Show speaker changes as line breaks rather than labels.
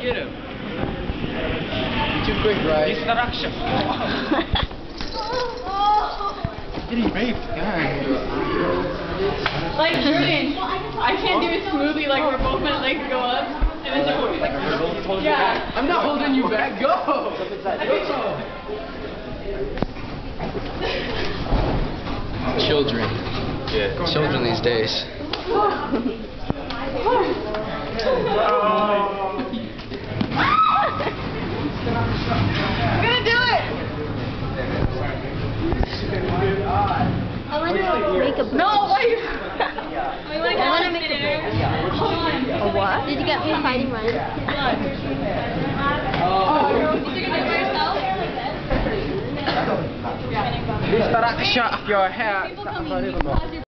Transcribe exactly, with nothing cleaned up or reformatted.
Get him.
Too quick, right?
Distraction. Getting raped, guys.
Like Jordan, I can't do it smoothly. Like where both my legs go up and then just like yeah.
I'm not holding you back. Go. Go. Children.
Yeah.
Children these days.
I'm gonna do it.
I want to make a book.
No, why?
I want to make a book. A what? Did you get me fighting Ryan?
Distraction of your hair.